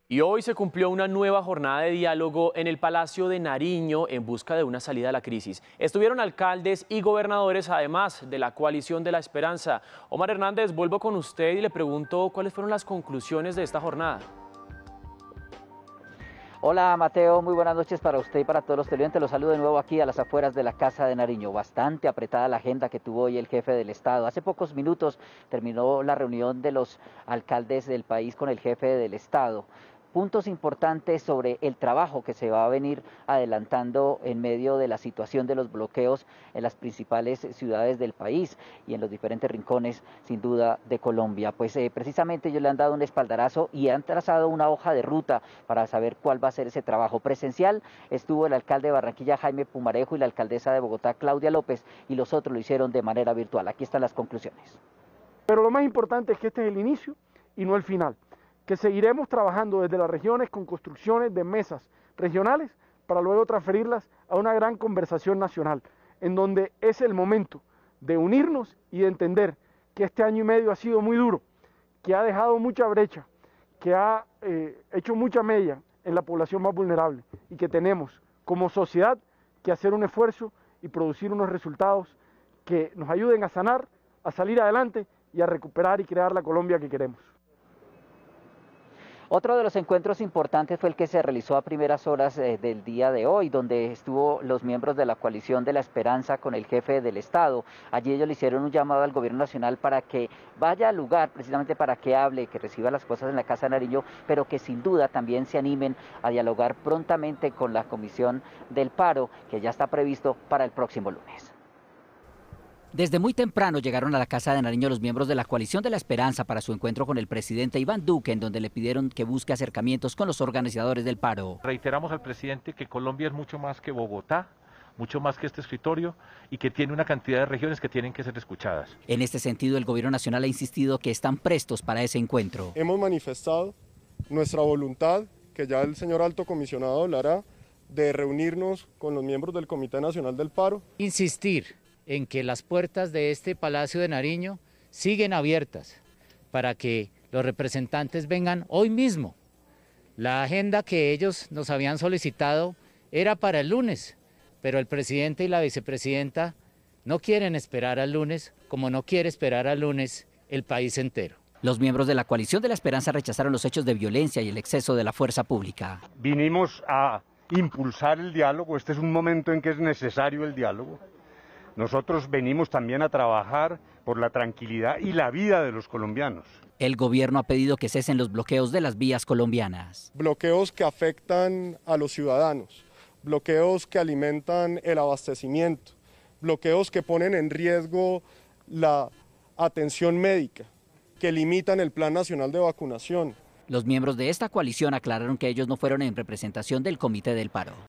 Y hoy se cumplió una nueva jornada de diálogo en el Palacio de Nariño en busca de una salida a la crisis. Estuvieron alcaldes y gobernadores, además de la coalición de la esperanza. Omar Hernández, vuelvo con usted y le pregunto cuáles fueron las conclusiones de esta jornada. Hola Mateo, muy buenas noches para usted y para todos los televidentes. Los saludo de nuevo aquí a las afueras de la Casa de Nariño. Bastante apretada la agenda que tuvo hoy el jefe del Estado. Hace pocos minutos terminó la reunión de los alcaldes del país con el jefe del Estado. Puntos importantes sobre el trabajo que se va a venir adelantando en medio de la situación de los bloqueos en las principales ciudades del país y en los diferentes rincones, sin duda, de Colombia. Pues precisamente ellos le han dado un espaldarazo y han trazado una hoja de ruta para saber cuál va a ser ese trabajo. Presencial estuvo el alcalde de Barranquilla, Jaime Pumarejo, y la alcaldesa de Bogotá, Claudia López, y los otros lo hicieron de manera virtual. Aquí están las conclusiones. Pero lo más importante es que este es el inicio y no el final, que seguiremos trabajando desde las regiones con construcciones de mesas regionales para luego transferirlas a una gran conversación nacional, en donde es el momento de unirnos y de entender que este año y medio ha sido muy duro, que ha dejado mucha brecha, que ha hecho mucha mella en la población más vulnerable y que tenemos como sociedad que hacer un esfuerzo y producir unos resultados que nos ayuden a sanar, a salir adelante y a recuperar y crear la Colombia que queremos. Otro de los encuentros importantes fue el que se realizó a primeras horas del día de hoy, donde estuvo los miembros de la coalición de la esperanza con el jefe del Estado. Allí ellos le hicieron un llamado al gobierno nacional para que vaya al lugar, precisamente para que hable, que reciba las cosas en la Casa de Nariño, pero que sin duda también se animen a dialogar prontamente con la Comisión del Paro, que ya está previsto para el próximo lunes. Desde muy temprano llegaron a la Casa de Nariño los miembros de la Coalición de la Esperanza para su encuentro con el presidente Iván Duque, en donde le pidieron que busque acercamientos con los organizadores del paro. Reiteramos al presidente que Colombia es mucho más que Bogotá, mucho más que este escritorio y que tiene una cantidad de regiones que tienen que ser escuchadas. En este sentido, el gobierno nacional ha insistido que están prestos para ese encuentro. Hemos manifestado nuestra voluntad, que ya el señor alto comisionado hablará, de reunirnos con los miembros del Comité Nacional del Paro. Insistir en que las puertas de este Palacio de Nariño siguen abiertas para que los representantes vengan hoy mismo. La agenda que ellos nos habían solicitado era para el lunes, pero el presidente y la vicepresidenta no quieren esperar al lunes, como no quiere esperar al lunes el país entero. Los miembros de la Coalición de la Esperanza rechazaron los hechos de violencia y el exceso de la fuerza pública. Vinimos a impulsar el diálogo, este es un momento en que es necesario el diálogo. Nosotros venimos también a trabajar por la tranquilidad y la vida de los colombianos. El gobierno ha pedido que cesen los bloqueos de las vías colombianas. Bloqueos que afectan a los ciudadanos, bloqueos que alimentan el abastecimiento, bloqueos que ponen en riesgo la atención médica, que limitan el Plan Nacional de Vacunación. Los miembros de esta coalición aclararon que ellos no fueron en representación del Comité del Paro.